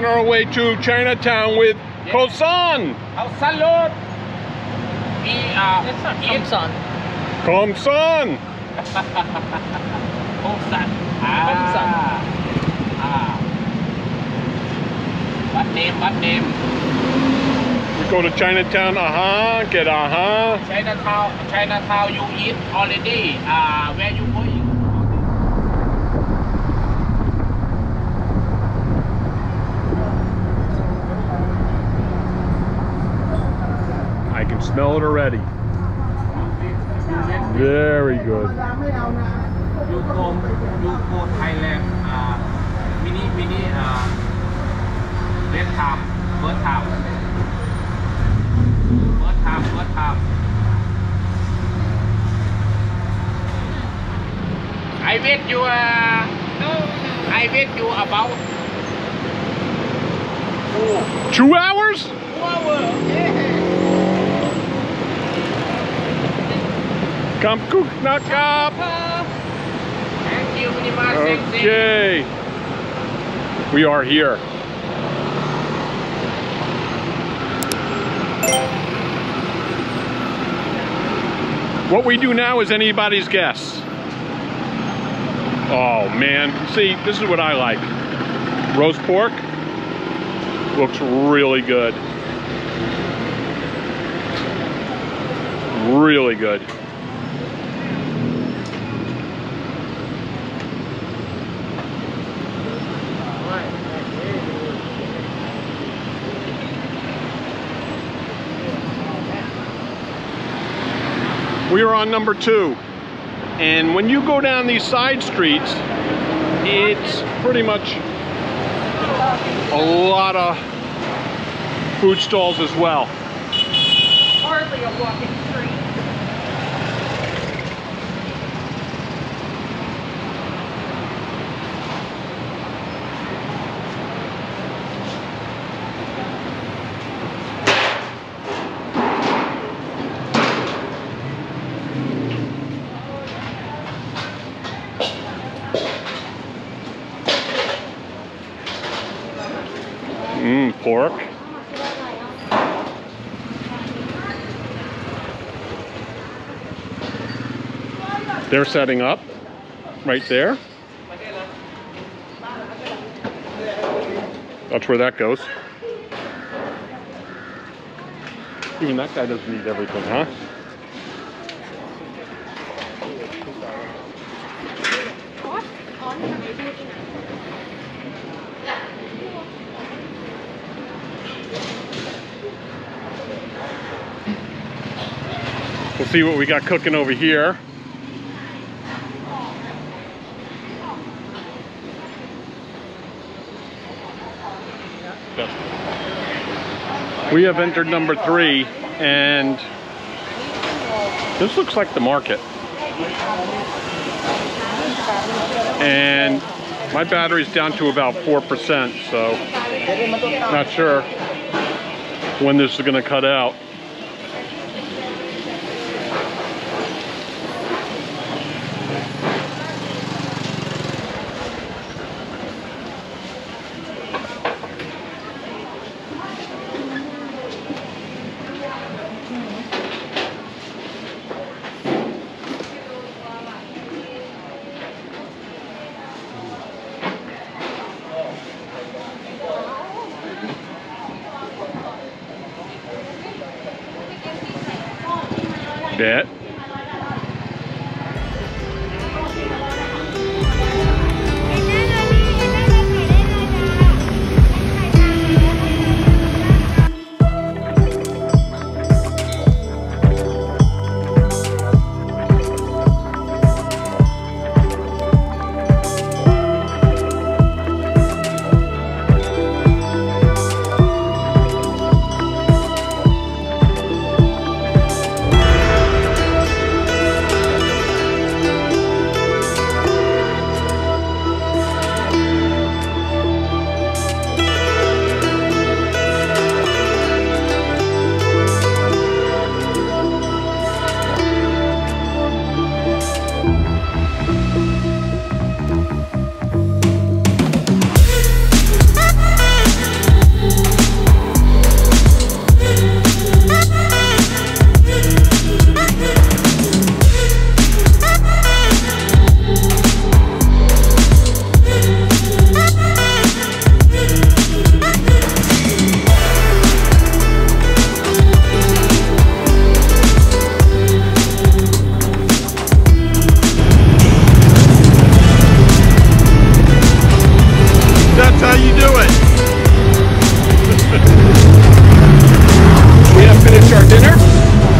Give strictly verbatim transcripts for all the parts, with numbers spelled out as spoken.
our way to Chinatown with yeah. Kosan. Kosan Road. We are Kosan. Kosan. Kosan. Ah. Ah. What name? What name? We go to Chinatown. Uh-huh. Get uh-huh. Chinatown. Chinatown. You eat already. Ah. Uh, where you going? I can smell it already. Very good. You go, you go Thailand. Uh, mini, mini. Uh, first time, first time, first time, first time. I wait you. Uh, I wait you about oh. Two hours? Two hours. Yeah. Come cook, knock up. Thank you very much. Okay. We are here. What we do now is anybody's guess. Oh man, see, this is what I like. Roast pork looks really good. Really good. We are on number two, and when you go down these side streets, it's pretty much a lot of food stalls as well. Hardly a walking street. Mmm, pork. They're setting up right there. That's where that goes. Even that guy doesn't eat everything, huh? We'll see what we got cooking over here. We have entered number three, and this looks like the market. And my battery's down to about four percent, so not sure when this is going to cut out. Bet. That's how you do it. We have finished our dinner,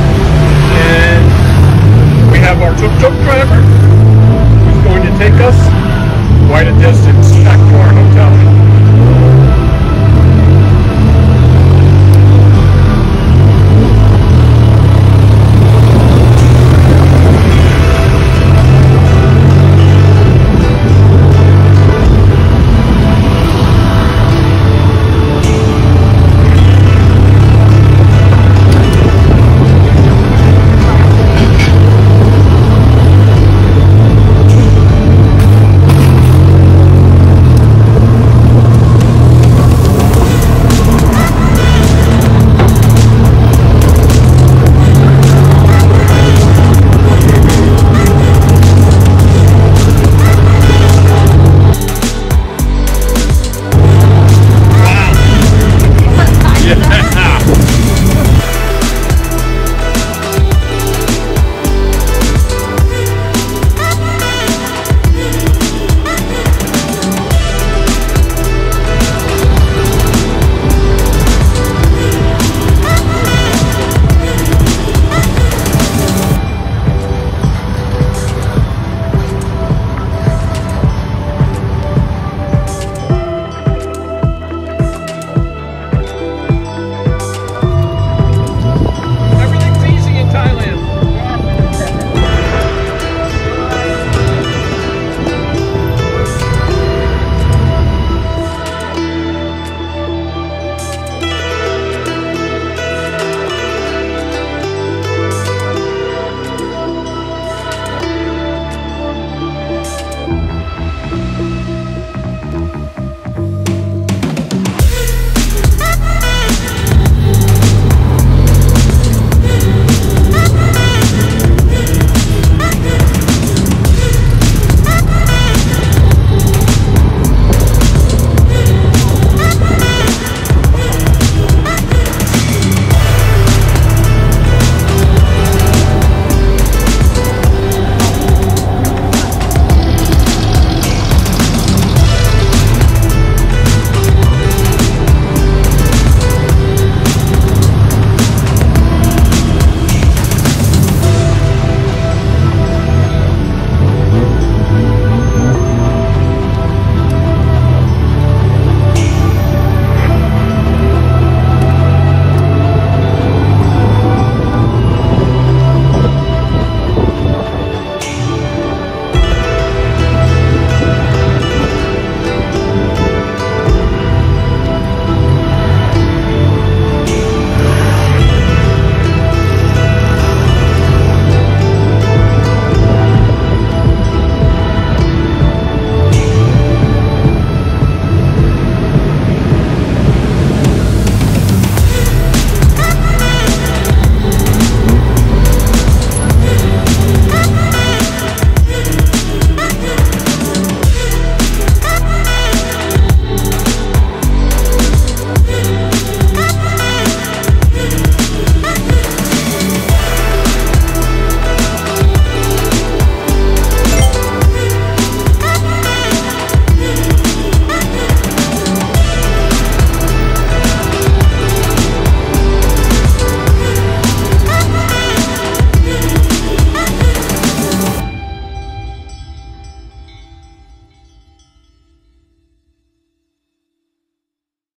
and we have our tuk-tuk driver who's going to take us